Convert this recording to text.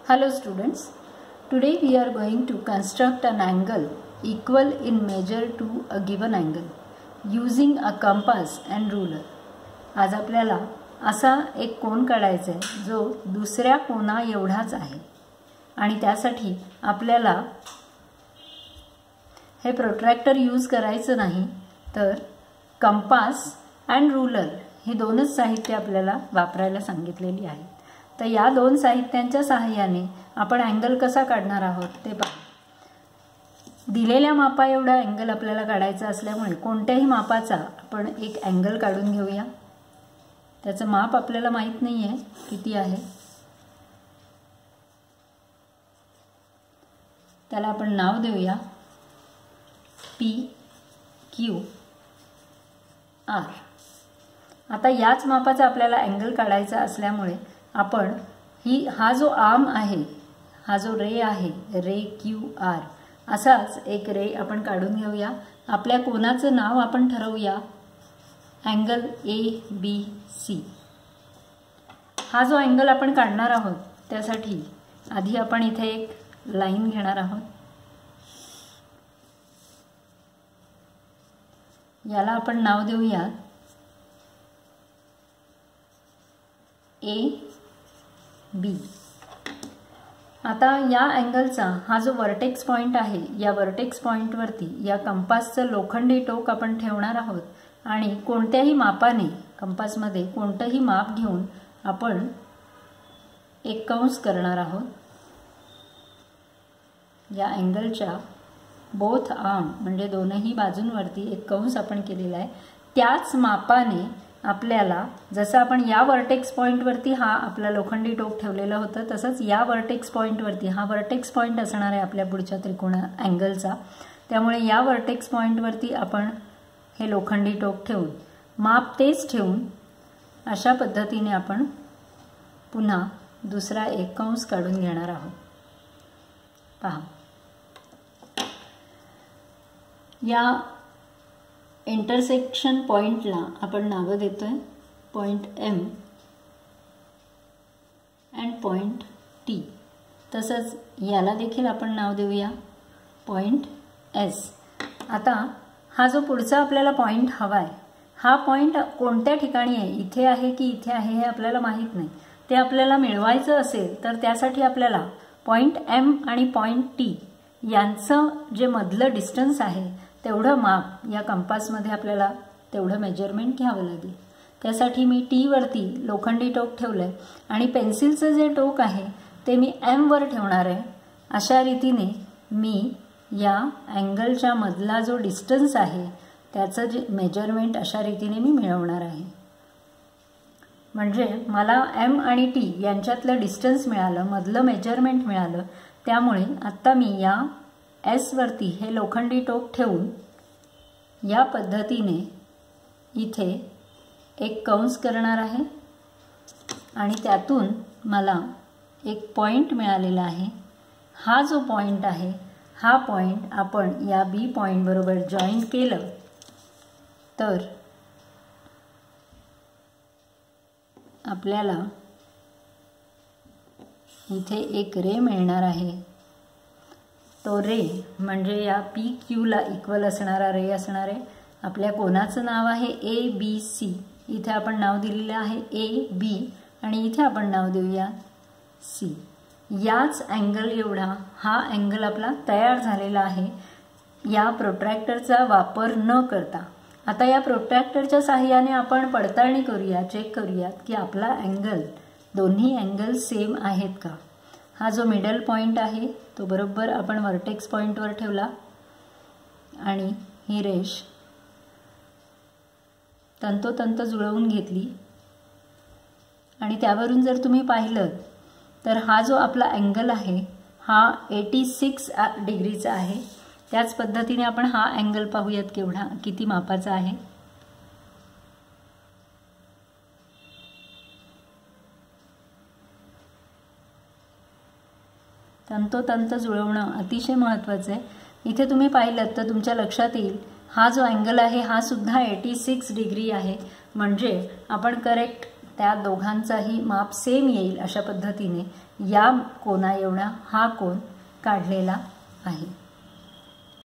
Hello students, today we are going to construct an angle equal in measure to a given angle using a compass and ruler. आज आपल्याला असा एक कोन काढायचा आहे जो दुसऱ्या कोना एवढाच आहे आणि त्यासाठी आपल्याला हे प्रोट्रॅक्टर यूज करायचं नाही तर कंपास आणि रूलर हे दोनच साहित्य आपल्याला वापरायला सांगितलेली आहे. तर या दोन साहित्यांच्या सहाय्याने आपण अँगल कसा काढणार आहोत ते पहा. दिलेल्या मापा एवढा अँगल आपल्याला काढायचा असल्यामुळे कोणत्याही मापाचा आपण एक अँगल काढून घेऊया. त्याचं माप आपल्याला माहित नाहीये किती आहे. त्याला आपण नाव देऊया PQR. आता याच मापाचा आपल्याला अँगल काढायचा असल्यामुळे आपण हा जो आर्म आहे, हा जो रे आहे, रे QR असाच एक रे आपण काढून घेऊया. आपल्या कोनाचं नाव आपण ठरवूया अँगल ABC. हा जो अँगल आपण काढणार आहोत त्यासाठी आधी आपण इथे एक लाईन घेणार आहोत. याला आपण नाव देऊया AB. आता या अँगलचा हा जो वर्टेक्स पॉइंट आहे, या वर्टेक्स पॉइंट वरती या कंपासचं लोखंडी टोक आपण ठेवणार आहोत आणि कोणत्याही मापाने कंपासमध्ये कोणतेही माप घेऊन आपण एक कंस करणार आहोत. या अँगलच्या बोथ आर्म म्हणजे दोनही बाजूंवरती एक कंस आपण केलेला आहे. त्याच मापाने आपल्याला जसं आपण या वर्टेक्स पॉइंटवरती हा आपला लोखंडी टोक ठेवलेलं होतं तसंच या वर्टेक्स पॉइंटवरती हा वर्टेक्स पॉइंट असणार आहे आपल्या पुढच्या त्रिकोणा अँगलचा. त्यामुळे या वर्टेक्स पॉइंटवरती आपण हे लोखंडी टोक ठेवून माप तेच ठेवून अशा पद्धतीने आपण पुन्हा दुसरा एक कंस काढून घेणार आहोत. पहा, या इंटरसेक्शन पॉइंटला आपण नाव देतोय point M and point T. तसंच याला देखील आपण नाव देऊया पॉइंट S. आता हा जो पुढचा आपल्याला पॉइंट हवाय, हा पॉइंट कोणत्या ठिकाणी आहे, इथे आहे की इथे आहे हे आपल्याला माहित नाही. ते आपल्याला मिळवायचं असेल तर त्यासाठी आपल्याला पॉइंट M आणि पॉइंट T यांचं जे मधलं डिस्टन्स आहे तेवढं माप या कंपासमध्ये आपल्याला तेवढं मेजरमेंट घ्यावं लागेल. त्यासाठी मी T वरती लोखंडी टोक ठेवलंय आणि पेन्सिलचं जे टोक आहे ते मी M वर ठेवणार आहे. अशा रीतीने मी या अँगलच्या मधला जो डिस्टन्स आहे त्याचं जे मेजरमेंट अशा रीतीने मी मिळवणार आहे. म्हणजे मला M आणि T यांच्यातलं डिस्टन्स मिळालं, मधलं मेजरमेंट मिळालं. त्यामुळे आत्ता मी या S वरती हे लोखंडी टोक ठेवून या पद्धतीने इथे एक कंस करणार आहे आणि त्यातून मला एक पॉइंट मिळालेला आहे. हा जो पॉइंट आहे हा पॉइंट आपण या B पॉइंट बरोबर जॉईन केलं तर आपल्याला इथे एक रे मिळणार आहे. तो रे म्हणजे या PQ ला इक्वल असणारा रे असणार आहे. आपल्या कोनाचं नाव आहे ABC. इथे आपण नाव दिलेलं आहे AB आणि इथे आपण नाव देऊया C. याच अँगल एवढा हा अँगल आपला तयार झालेला आहे या प्रोट्रॅक्टरचा वापर न करता. आता या प्रोट्रॅक्टरच्या सहाय्याने आपण पडताळणी करूया, चेक करूयात की आपला अँगल, दोन्ही अँगल सेम आहेत का. हा जो मिडल पॉइंट आहे तो बरोबर आपण वर्टेक्स पॉइंटवर ठेवला आणि ही रेष तंतोतंत जुळवून घेतली आणि त्यावरून जर तुम्ही पाहिलं तर हा जो आपला अँगल आहे हा 86 डिग्रीचा आहे. त्याच पद्धतीने आपण हा अँगल पाहूयात केवढा किती मापाचा आहे. तंतोतंत जुळवणं अतिशय महत्त्वाचं आहे. इथे तुम्ही पाहिलं तर तुमच्या लक्षात येईल हा जो अँगल आहे हा सुद्धा 86 डिग्री आहे. म्हणजे आपण करेक्ट त्या दोघांचाही माप सेम येईल अशा पद्धतीने या कोना एवढा हा कोन काढलेला आहे.